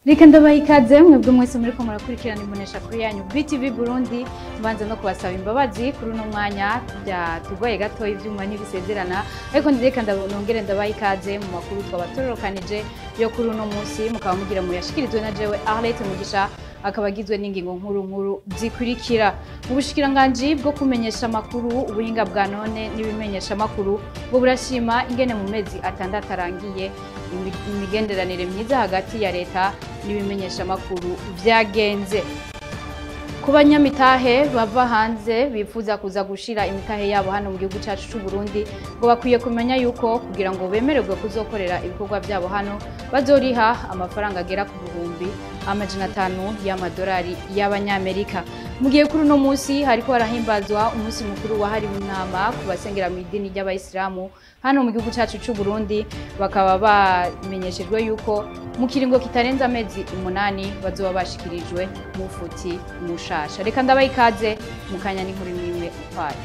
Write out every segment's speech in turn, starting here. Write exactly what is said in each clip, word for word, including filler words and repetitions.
Reka ndabaha ikaze mwebwe mwese muriko murakurikirana imbonesha kuri yanyu B T V Burundi. Mbanza no kubasaba imbabazi kuri uno mwanya byatugoye gato ivyuma n'ibisezerana, ariko ndireka ndabonongere ndabaha ikaze mu makuru twabatororokanije yo kuri uno munsi, mukaba mugira mu yashikirizwe na jewe Arlette Mugisha, akabagizwe n'ingingo nkuru nkuru zikurikira. Ubushikiranganji bwo kumenyesha makuru, ubuhinga bwa none n'ibimenyesha makuru bwo burashima ingene mu mezi atandatu arangiye imigenderanire myiza hagati ya leta n'ibimenyesha makuru vyagenze. Ku banyamitahe bava hanze bifuza kuza gushira imitahe yabo hano mu gihugu cyacu cy'u Burundi, ngo bakwiye kumenya yuko kugira ngo bemererwe kuzokorera ibikorwa byabo hano bazoriha amafaranga agera ku bihumbi amajana atanu y'amadolari y'abanyamerika. Mu gihe kuri uno munsi hariko harahimbazwa umunsi mukuru wahariwe intama ku basengera mu idini ry'abayisilamu hano mu gihugu cyacu cy'u Burundi, bakaba bamenyeshejwe yuko mu kiringo kitarenza amezi umunani bazoba bashikirijwe mu futi mushasha. Reka ndabaha ikaze mu kanya n'inkuru imwe ukwayo.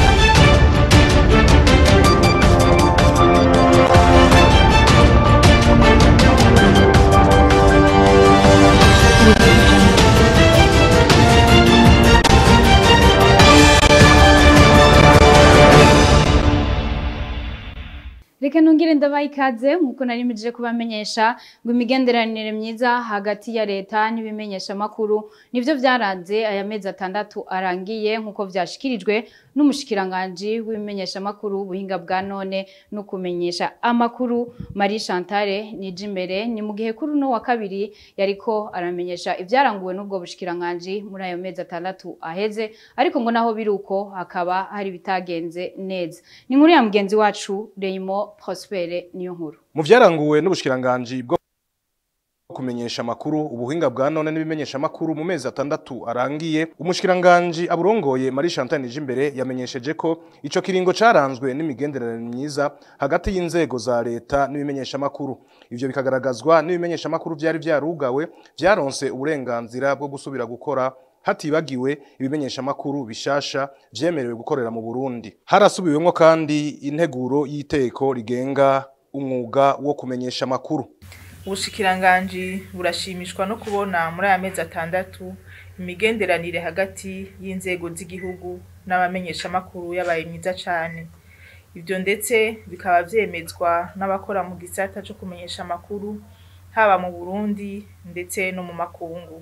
Reka nongere ndabaha ikaze nkuko narimije kubamenyesha ngo imigenderanire myiza hagati ya leta n'ibimenyesha makuru nivyo vyaranze aya mezi atandatu arangiye, nkuko vyashikirijwe n'umushikiranganje w'ibimenyesha makuru, ubuhinga bwa none no kumenyesha amakuru Marie Chantal Nijimbere. Ni mu gihe kuri uno wa kabiri yariko aramenyesha ivyaranguwe n'ubwo bushikiranganje muri ayo mezi atandatu aheze, ariko ngo naho biruko hakaba hari bitagenze neza. Ni nkuru ya mugenzi wacu Reimo Prospere niyo nkuru. Mu vyaranguwe n'ubushikiranganje bwo kumenyesha makuru, ubuhinga bwa none n'ibimenyesha makuru mu mezi atandatu arangiye, umushikiranganje aburongoye Marie Chantal Nijimbere yamenyesheje ko ico kiringo caranzwe n'imigenderanire myiza hagati y'inzego za leta n'ibimenyesha makuru. Ivyo bikagaragazwa n'ibimenyesha makuru vyari vyarugawe vyaronse uburenganzira bwo gusubira gukora, hatibagiwe ibimenyesha makuru bishasha vyemerewe gukorera mu Burundi. Harasubiwemwo kandi integuro y'iteko rigenga umwuga wo kumenyesha makuru. Ubushikiranganji burashimishwa no kubona muri aya mezi atandatu imigenderanire hagati y'inzego z'igihugu n'abamenyesha makuru yabaye myiza cane. Ivyo ndetse bikaba vyemezwa n'abakora mu gisata cyo kumenyesha makuru haba mu Burundi ndetse no mu makungu.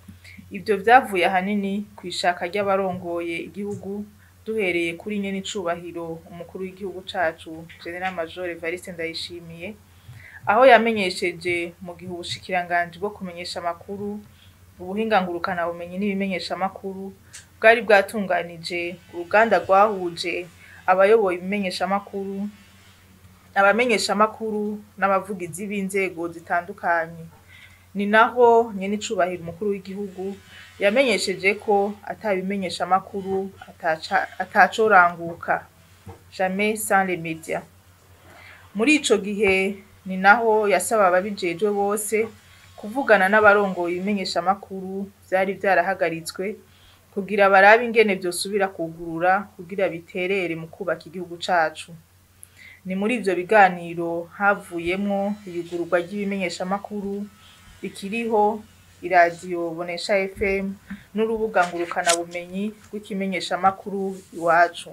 Ivyo vyavuye ahanini kwishaka ry'abarongoye igihugu, duhereye kuri nyene icubahiro umukuru w'igihugu cacu General Major Evariste Ndayishimiye, aho yamenyesheje mu gihe ubushikiranganje bwo kumenyesha makuru, ubuhinga ngurukana bumenyi n'ibimenyesha makuru bwari bwatunganije uruganda rwahuje abayoboye ibimenyesha makuru, abamenyesha makuru n'abavugizi b'inzego zitandukanye. Ni naho nyene icubahiro umukuru w'igihugu yamenyesheje ko atabimenyesha makuru ataca atacoranguka, jamais sans les médias. Muri ico gihe ni naho yasaba ababijejwe bose kuvugana n'abarongoye ibimenyesha makuru vyari vyarahagaritswe kugira barabe ingene vyosubira kugurura kugira biterere mu kubaka igihugu cacu. Ni muri ivyo biganiro havuyemwo iyugururwa ry'ibimenyesha makuru ikiriho iradiyo Bonesha F M n'urubuga ngurukana bumenyi rw'ikimenyesha makuru iwacu.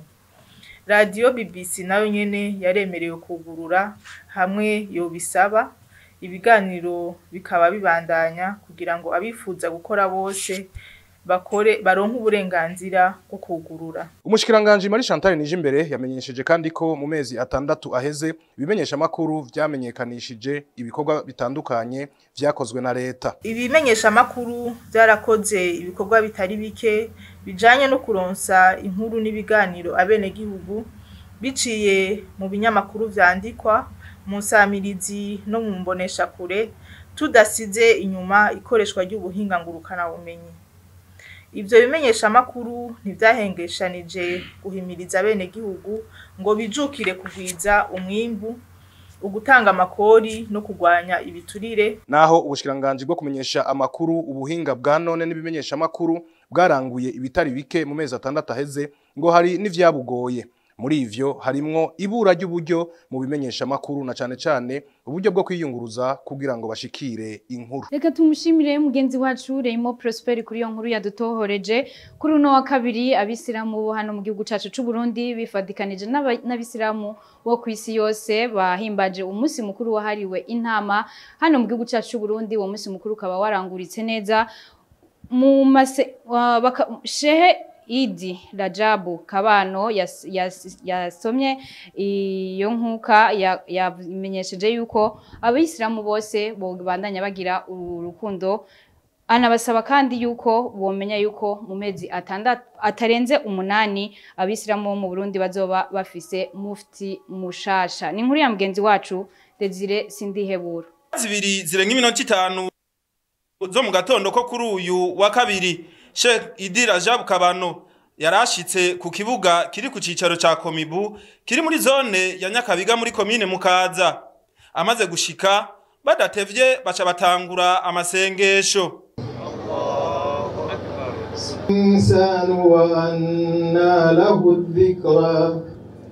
Radio B B C nayo nyene yaremerewe kugurura hamwe yo bisaba, ibiganiro bikaba bibandanya kugira ngo abifuza gukora bose bakore baronka uburenganzira bwo kugurura. Umushikiranganje Marie Chantal Nijimbere yamenyesheje kandi ko mu mezi atandatu aheze ibimenyesha makuru vyamenyekanishije ibikorwa bitandukanye vyakozwe na leta. Ibimenyesha makuru byarakoze ibikorwa bitari bike bijanye no kuronsa inkuru n'ibiganiro abene gihugu biciye mu binyamakuru vyandikwa, mu nsamirizi no mu mbonesha kure, tudasize inyuma ikoreshwa ry'ubuhinga ngurukana bumenyi. Ivyo bimenyesha makuru ntivyahengeshanije guhimiriza bene gihugu ngo bijukire kugwiza umwimbu, ugutanga amakori no kugwanya ibiturire. Naho ubushikiranganje bwo kumenyesha amakuru, ubuhinga bwa none n'ibimenyesha makuru bwaranguye ibitari bike mu mezi atandatu aheze, ngo hari n'ivyabugoye. muri ivyo harimwo ibura ry'uburyo mu bimenyesha makuru na cane cane uburyo bwo kwiyunguruza kugira ngo bashikire inkuru. Reka tumushimire mugenzi wacu Reimo Prosper kuri iyo nkuru yadutohoreje. Kuri uno wa kabiri abisilamu bo hano mu gihugu cacu c'u Burundi bifadikanije n'abisilamu bo kwisi yose bahimbaje umunsi mukuru wahariwe intama hano mu gihugu cacu c'u Burundi. Uwo munsi mukuru ukaba waranguritse neza mu mase uh, Shehe Idi Rajabu Kabano yasomye iyo nkuka yamenyesheje yuko abayisilamu bose bobandanya bagira urukundo. Anabasaba kandi yuko bomenya yuko mu mezi atandatu atarenze umunani abisilamu bo mu Burundi bazoba bafise mufti mushasha. Ni nkuru ya mugenzi wacu Desire Sindihebura. Zibiri zirenga iminota itanu zo mu gatondo ko kuri uyu wa kabiri Sheikh Idi Rajabu Kabano yarashitse ku kibuga kiri ku cicaro ca Komibu kiri muri zone ya Nyakabiga muri komine Mukaza. Amaze gushika badatevye baca batangura amasengesho. Insanu wa anna lahu dhikra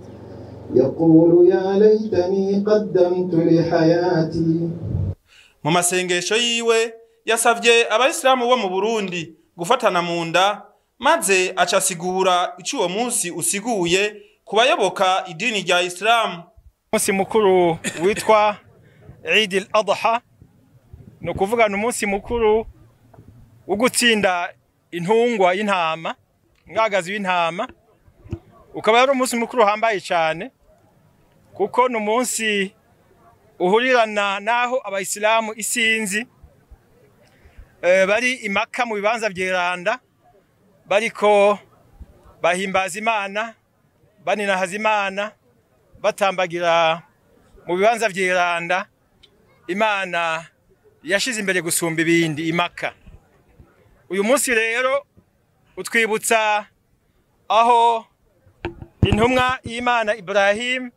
yaqulu ya laytani qaddamtu li hayati. Mu masengesho yiwe yasavye abayisilamu bo mu Burundi gufatana mu nda maze acasigura ico uwo munsi usiguye kubayoboka idini rya Islam. Umunsi mukuru witwa Eid al-Adha no kuvuga umunsi mukuru wo gutsinda intungwa y'intama, mwagazi w'intama. Ukaba ari umunsi mukuru hambaye cyane kuko no munsi uhurirana naho abayisilamu isinzi e, bari imaka mu bibanza byeranda bariko bahimbaza Imana, baninahaza Imana, batambagira mu bibanza byeranda Imana yashize imbere gusumba ibindi imaka. Uyu munsi rero utwibutsa aho intumwa y'Imana Ibrahim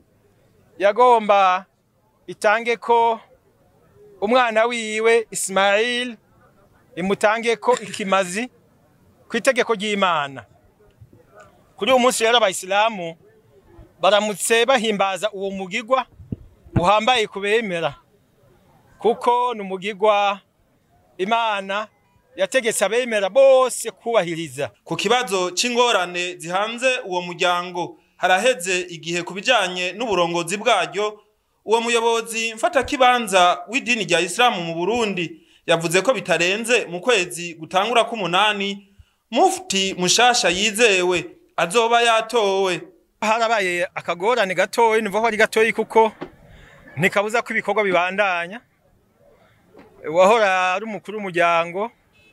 yagomba itange ko umwana wiwe Ismail imutange ko ikimazi kwitegeko ry'Imana. Kuri uyu munsi rero abayisilamu baramutse bahimbaza uwo mugigwa uhambaye kubemera kuko numugigwa Imana yategetse abemera bose kubahiriza. Ku kibazo c'ingorane zihanze uwo muryango haraheze igihe kubijanye n'uburongozi bwaryo, uwo muyobozi mfata kibanza w'idini rya Islamu mu Burundi yavuze ko bitarenze mu kwezi gutangura k'umunani mufti mushasha yizewe azoba yatowe. Harabaye akagorane gatoyi, nivuga ari gatoyi kuko ntikabuza ko ibikorwa bibandanya. Wahora ari umukuru w'umuryango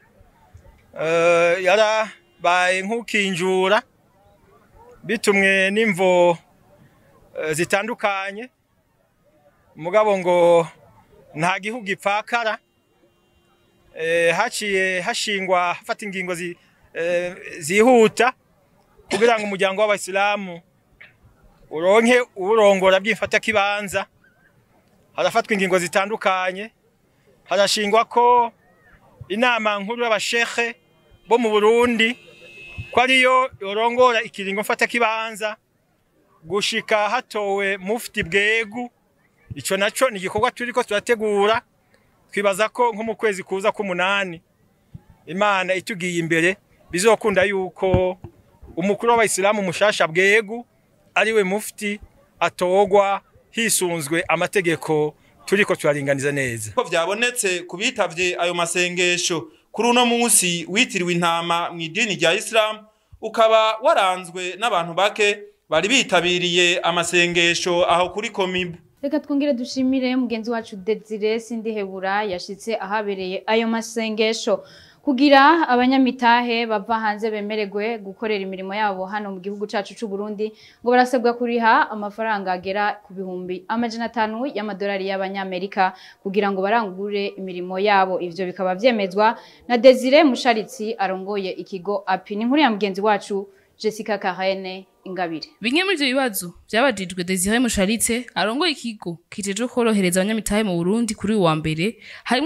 Uh, yara baye nkukinjura bitumwe n'imvo uh, zitandukanye, mugabo ngo nta gihugu ipfakara. Uh, haciye hashingwa hafata ingingo zi, uh, zihuta kugira ngo umuryango w'abayisilamu uronke urongora by'imfata kibanza. Harafatwa ingingo zitandukanye, harashingwa ko inama nkuru y'abashekhe bo mu Burundi ko ariyo yorongora ikiringo mfata kibanza gushika hatowe mufti bwegu. Ico naco ni igikorwa turiko turategura, twibaza ko nko mu kwezi kuza k'umunani Imana itugiye imbere bizokunda yuko umukuru w'abayisilamu mushasha bwegu ariwe mufti atogwa hisunzwe amategeko turiko turaringaniza neza. Ko vyabonetse kubitavye ayo masengesho kuri uno munsi witiriwe intama mu idini rya Islam ukaba waranzwe n'abantu bake bari bitabiriye amasengesho aho kuri Komibu. Reka twongere dushimire mugenzi wacu Desire Sindihebura yashitse ahabereye ayo masengesho kugira abanyamitahe bava hanze bemererwe gukorera imirimo yabo hano mu gihugu cacu c'u Burundi ngo barasabwa kuriha amafaranga agera ku bihumbi amajana atanu y'amadolari y'abanyamerika kugira ngo barangure imirimo yabo. Ivyo bikaba vyemezwa na Desire Musharitsi arongoye ikigo Api. Ni nkuru ya mugenzi wacu Jessica Karene Ingabire. Bimwe muri ivyo bibazo byabajijwe Desire Musharitse arongoye ikigo kijejwe korohereza abanyamitahe mu Burundi kuri uwa mbere harimo ko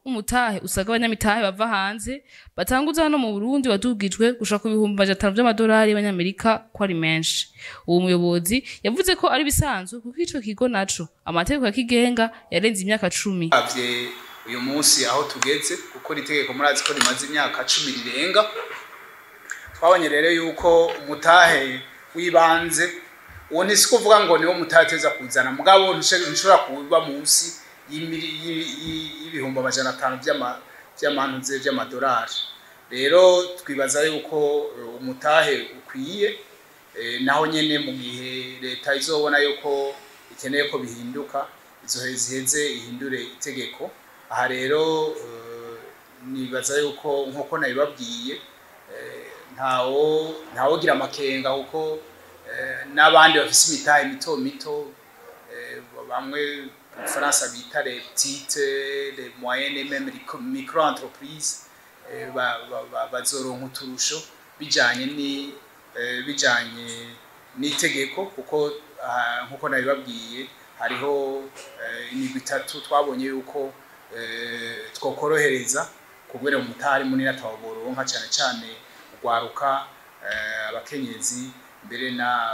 umutahe usaga abanyamitahe bava hanze batanguza hano mu Burundi wadugijwe gushaka ibihumbi amajana atanu vy'amadolari y'abanyamerika ko ari menshi. Uwo muyobozi yavuze ko ari bisanzwe kuko ico kigo naco amategeko yakigenga yarenze imyaka cumi. Avye uyu munsi aho tugeze kuko ritegeko murazi ko rimaze imyaka cumi rirenga, twabonye rero yuko umutahe wibanze uwo ntisi kuvuga ngo niwo mutahe teza kuzana mugabo ntushobora kuba munsi y'ibihumbi amajana atanu vy'amanuze vy'amadolari. Rero twibaza yuko umutahe ukwiye, naho nyene mu gihe leta izobona yuko ikeneye ko bihinduka izoheze ihindure itegeko. Aha rero nibaza yuko nk'uko nabibabwiye ntawo ntawogira amakenga kuko n'abandi bafise imitahe mito mito bamwe mu Faransa bita les petites, les moyennes et même les micro-entreprises bazoronka uturusho bijanye ni bijanye n'itegeko kuko nk'uko nabibabwiye hariho imigwi itatu twabonye yuko twokorohereza kubera umutari munini ataboronka cyane cyane ugwaruka abakenyezi mbere na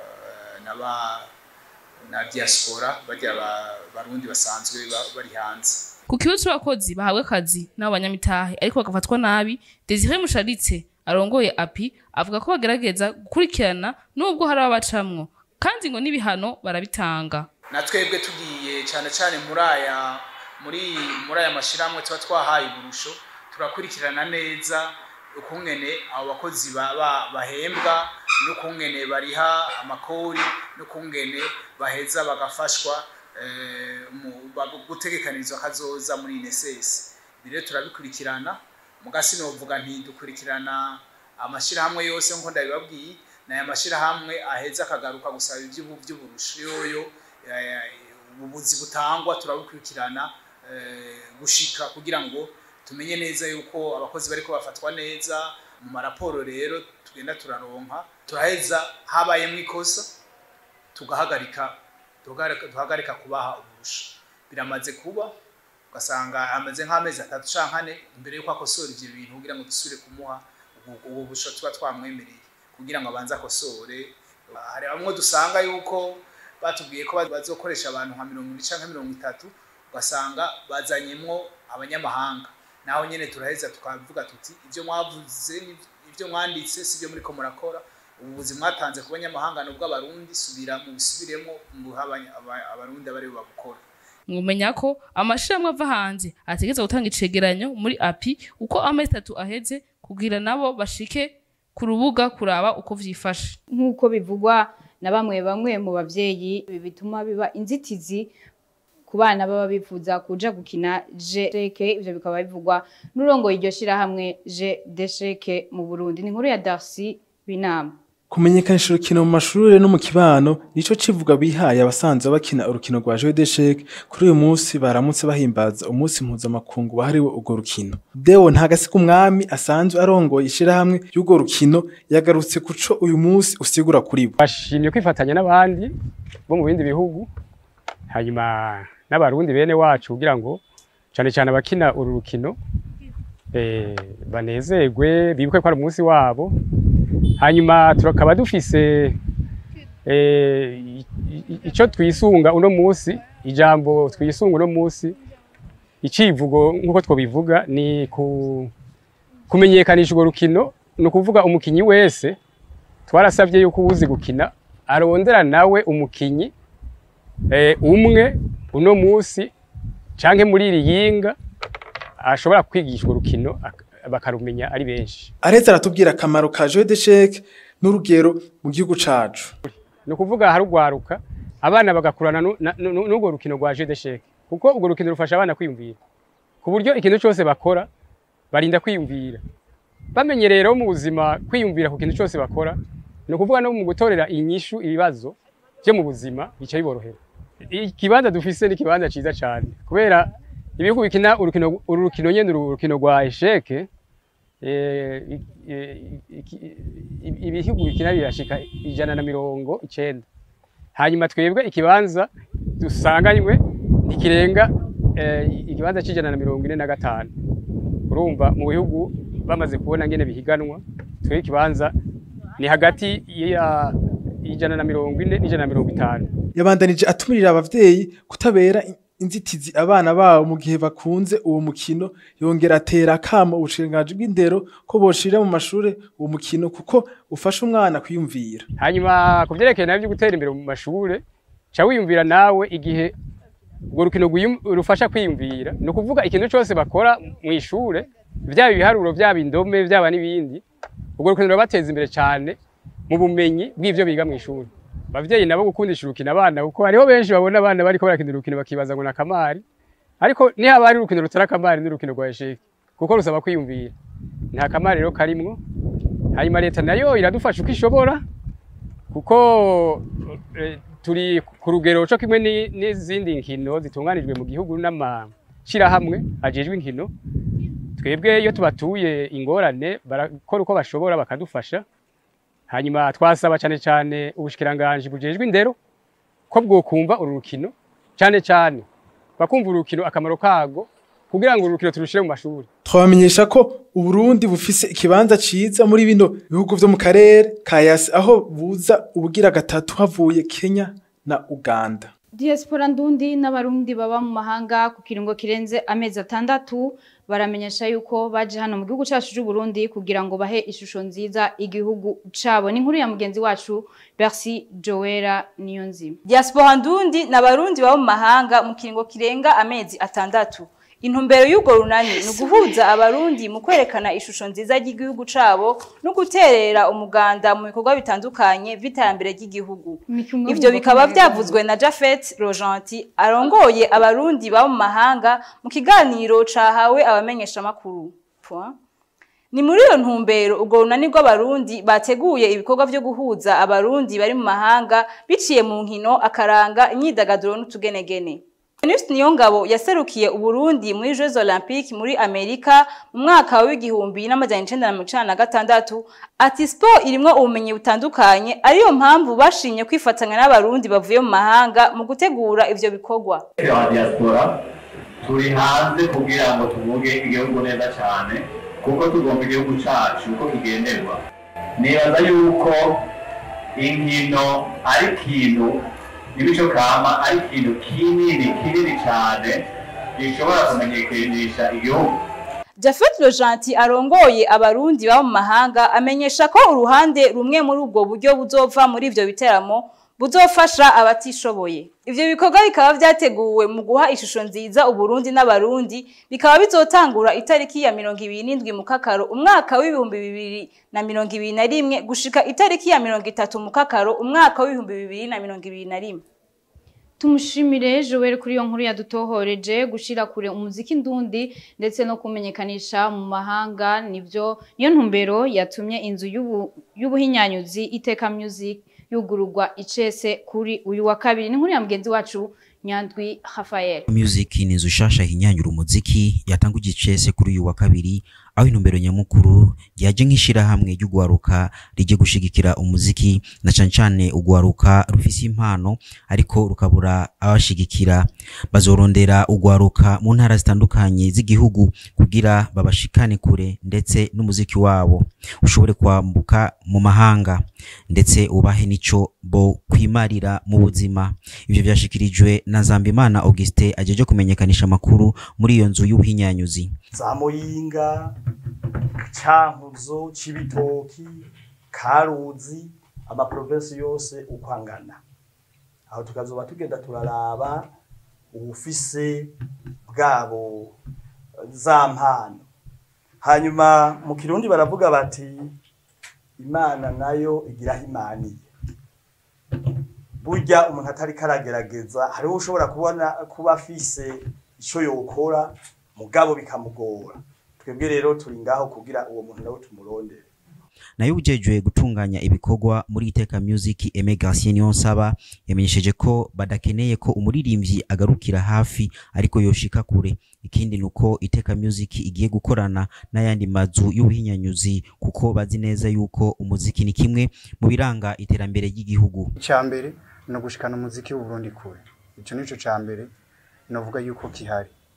naba na diaspora bajya barundi basanzwe bari hanze. Ku kibazo cy'abakozi bahabwa akazi n'abo banyamitahe ariko bagafatwa nabi, Desire Musharitse arongoye A P I avuga ko bagerageza gukurikirana nubwo hari abacamwo kandi ngo n'ibihano barabitanga. Natwebwe tugiye cyane cyane muri aya muri muri aya mashiramwe tuba twahaye uburusho turakurikirana neza ukungene abo bakozi baba bahembwa n'ukungene bariha amakori n'ukungene baheza bagafashwa mu gutegekanirizwa kazoza muri N S S. Bire turabikurikirana mugasi no vuga nti dukurikirana amashirahamwe yose nko ndabibabwiye na ya mashirahamwe aheza akagaruka gusaba ivy'ubu by'uburusho yoyo ububuzi butangwa turabukurikirana gushika kugira ngo tumenye neza yuko abakozi bariko bafatwa neza mu maraporo. Rero tugenda turaronka turaheza habaye mwikosa tugahagarika tugahagarika kubaha uburusho. Biramaze kuba ugasanga amaze nk'amezi atatu canke ane imbere yuko akosora ivyo bintu kugira ngo dusubire kumuha ubu busho tuba twamwemereye kugira ngo abanze akosore. Hari bamwe dusanga yuko batubwiye ko bazokoresha abantu nka mirongo ibiri canke mirongo itatu ugasanga bazanyemwo abanyamahanga, naho nyene turaheza tukavuga tuti ivyo mwavuze ivyo mwanditse sivyo muri ko murakora, ubuvuzi mwatanze ku banyamahanga nubwo abarundi subira mu bisubiremo mu abarundi abari babukora. Mwumenya ko amashiramwe ava hanze ategeza gutanga icegeranyo muri A P I uko amezi atatu aheze kugira nabo bashike ku rubuga kuraba uko vyifashe. Nk'uko bivugwa na bamwe bamwe mu bavyeyi bituma biba inzitizi ku bana baba bifuza kuja gukina Jeux d'échecs. Ivyo bikaba bivugwa n'urongo iryo shira hamwe Jeux d'échecs mu Burundi. Ni nkuru ya Darcy Binama. Kumenyekanisha urukino mu mashuri no mu kibano nico civuga bihaye abasanzwe bakina urukino rwa Jeux d'échecs. Kuri uyu munsi baramutse bahimbaza umunsi mpuzamakungu wahariwe urwo rukino. Deo Ntagasiga umwami asanzwe arongoye ishira hamwe y'urwo rukino yagarutse kuco uyu munsi usigura kuri bo. Bashimye kwifatanya n'abandi bo mu bindi bihugu hanyuma n'abarundi bene wacu kugira ngo cyane cyane abakina uru rukino eh banezerwe bibuke ko ari umunsi wabo. Hanyuma turakaba dufise eh ico twisunga uno munsi, ijambo twisunga uno munsi icivugo nkuko twobivuga ni ku kumenyekanisha urwo rukino, no kuvuga umukinyi wese twarasavye yuko uzi gukina arondera nawe umukinyi eh umwe uno munsi canke muri iri yinga ashobora kwigisha urukino bakarumenya ari benshi. Aretse aratubwira akamaro ka Jeux d'échecs n'urugero mu gihugu cacu. No kuvuga harugwaruka abana bagakurana n'urwo rukino rwa Jeux d'échecs kuko urwo rukino rufasha abana kwiyumvira ku buryo ikintu cyose bakora barinda kwiyumvira, bamenye rero mu buzima kwiyumvira ku kintu cyose bakora. No kuvuga no mu gutorera inyishu ibibazo byo mu buzima bica biborohera. Ikibanza dufise ni kibanza ciza cyane kubera ibihugu bikina urukino urukino nyene urukino rwa échec eh ibihugu bikina birashika ijana na mirongo icenda. Hanyuma twebwe ikibanza dusanganywe ntikirenga ikibanza c'ijana na mirongo ine na gatanu. Urumva mu bihugu bamaze kubona ngene bihiganwa twe ikibanza ni hagati ya ijana na mirongo ine n'ijana na mirongo itanu. Yabandanije atumirira abavyeyi kutabera inzitizi abana babo mu gihe bakunze uwo mukino, yongera atera akamo ubushikiranganji bw'indero ko boshira mu mashure uwo mukino kuko ufasha umwana kwiyumvira. Hanyuma kuvyerekeye navyo gutera imbere mu mashure ca wiyumvira nawe igihe urwo rukino rufasha kwiyumvira, no kuvuga ikintu cyose bakora mu ishure vyaba ibiharuro vyaba indome vyaba n'ibindi, urwo rukino rubateza imbere cyane mu bumenyi bw'ivyo biga mu ishure. Bavyeyi nabo gukundisha urukino abana kuko hariho benshi babona abana bariko barakina urukino bakibaza ngo na kamari, ariko ni haba ari urukino rutara kamari n'urukino rwa esheke kuko rusaba kwiyumvira. Nta kamari rero karimwo. Hanyuma leta nayo iradufasha uko ishobora kuko e, turi ku rugero cyo kimwe n'izindi nkino zitunganijwe mu gihugu n'amashira hamwe ajejwe inkino. Twebwe iyo tubatuye ingorane barakora uko bashobora bakadufasha. Hanyuma twasaba cyane cyane ubushikiranganji bujejwe indero ko bwokumva urukino cyane cyane bakumva urukino akamaro kago kugira ngo urukino turushire mu mashuri. Twamenyesha ko Uburundi bufise ikibanza ciza muri bino bihugu vyo mu karere ka Yasi aho buza ubugira gatatu havuye Kenya na Uganda. Diaspora ndundi n'abarundi baba mu mahanga ku kiringo kirenze amezi atandatu baramenyesha yuko baje hano mu gihugu cyacu cy'u Burundi kugira ngo bahe ishusho nziza igihugu cabo. Ni nkuru ya mugenzi wacu Bercy Joera Niyonzima. Diaspora ndundi n'abarundi baba mu mahanga mu kiringo kirenga amezi atandatu. Intumbero y'ugo runani ni uguhuza abarundi mu kwerekana ishusho nziza y'igihugu cabo no guterera umuganda mu bikorwa bitandukanye vy'iterambere ry'igihugu. Ivyo bikaba vyavuzwe na Jafet Rojanti arongoye abarundi baba mu mahanga mu kiganiro cahawe abamenyesha makuru. Ni muri iyo ntumbero ugo runani rw'abarundi bateguye ibikorwa vyo guhuza abarundi bari mu mahanga biciye mu nkino, akaranga, imyidagaduro n'utugenegene. Venus Niyongabo yaserukiye Uburundi muri Jeux Olympiques muri Amerika mu mwaka wa igihumbi n'amajana icenda na mirongo icenda na gatandatu. Ati sport irimwo ubumenyi butandukanye ariyo mpamvu bashimye kwifatanya n'abarundi bavuye mu mahanga mu gutegura ivyo bikorwa. Diaspora turi hanze kugira ngo tuvuge igihugu neza cyane kuko tugomba igihugu cyacu uko kigenderwa. Nibaza yuko inkino ari kintu ibico kama ari kintu kinini kinini cyane gishobora kumenyekanisha igihugu. Jafet Rojanti arongoye abarundi baba mu mahanga amenyesha ko uruhande rumwe muri ubwo buryo buzova muri ivyo biteramo buzofasha abatishoboye. Ivyo bikorwa bikaba vyateguwe mu guha ishusho nziza Uburundi n'abarundi, bikaba bizotangura itariki ya mirongo ibiri n'indwi mu Kakaro umwaka w'ibihumbi bibiri na mirongo ibiri na rimwe gushika itariki ya mirongo itatu mu Kakaro umwaka w'ibihumbi bibiri na mirongo ibiri na rimwe. Tumushimire Joel kuri iyo nkuru yadutohoreje gushira kure umuziki ndundi ndetse no kumenyekanisha mu mahanga. Nivyo niyo ntumbero yatumye inzu y'ubuhinyanyuzi Iteka Music yugururwa icese kuri uyu wa kabiri. Ni nkuru ya mugenzi wacu Nyandwi Raphael. Music ni inzu shasha hinyanyura umuziki yatanguje icese kuri uyu wa kabiri, aho intumbero nyamukuru yaje nkishira hamwe y'ugwaruka rije gushigikira umuziki na cancane ugwaruka rufise impano ariko rukabura abashigikira. Bazorondera ugwaruka mu ntara zitandukanye z'igihugu kugira babashikane kure ndetse n'umuziki wabo ushobore kwambuka mu mahanga ndetse ubahe nico bo kwimarira mu buzima. Ivyo byashikirijwe na Zambimana Auguste ajeje kumenyekanisha makuru muri iyo nzu y'ubuhinyanyuzi. Zamuyinga, Cankuzo, Cibitoki, Karuzi, ama province yose ukwangana. Aho tukazoba tugenda turaraba ubufise bwabo zampano. Hanyuma mu Kirundi baravuga bati Imana nayo igira imani. Burya umuntu atari karagerageza hariho ushobora kubona kuba afise ico yokora mugabo bikamugora. Twebwe rero turi ngaho kugira uwo muntu nawe tumurondere. Nayo ujejwe gutunganya ibikorwa muri Iteka Music Aime Garcien Niyonsaba yamenyesheje ko badakeneye ko umuririmbyi agarukira hafi ariko yoshika kure. Ikindi nuko Iteka Music igiye gukorana n'ayandi mazu y'ubuhinyanyuzi kuko bazi neza yuko umuziki ni kimwe mu biranga iterambere ry'igihugu. Cyambere no gushikana umuziki w'u Burundi kure. Ico nico cyambere novuga yuko kihari.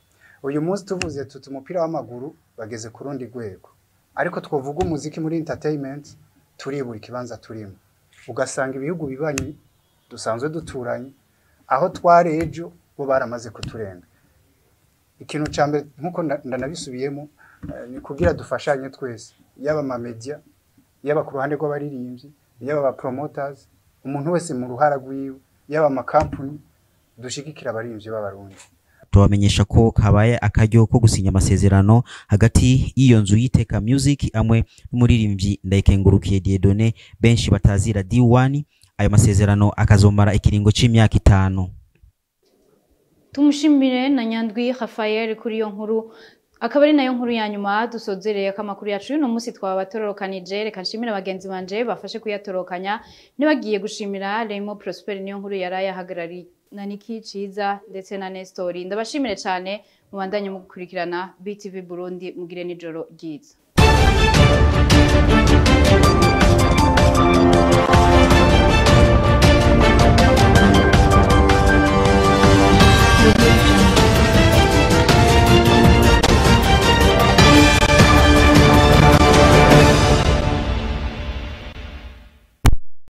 uyu munsi tuvuze tuti umupira w'amaguru bageze ku rundi rwego ariko twovuga umuziki muri entertainment turibura ikibanza turimo ugasanga ibihugu bibanye dusanzwe duturanye aho tware ejo bo baramaze kuturenga ikintu cyambere nkuko ndanabisubiyemo ni kugira dufashanye twese yaba ama media yaba ku ruhande rw'abaririmbyi yaba aba promoters umuntu wese mu ruhara rwiwe yaba ama company dushigikira abaririmbyi b'abarundi tubamenyesha ko kabaye akaryo ko gusinya amasezerano hagati y'iyo nzu y'iteka music amwe n'umuririmbyi Ndayikengurukiye Dieudonné benshi batazira D one ayo masezerano akazomara ikiringo c'imyaka itanu. Tumushimire na Nyandwi Raphael kuri iyo nkuru akaba ari nayo nkuru ya nyuma dusozereye akamakuru yacu uno munsi twabatorokanije reka nshimira abagenzi banje bafashe kuyatorokanya nibagiye gushimira Raymond Prosper niyo nkuru yaraye hagarari na Niki Ciza ndetse na Nestori ndabashimire cyane mubandanye mu gukurikirana B T V Burundi mugire nijoro ryiza.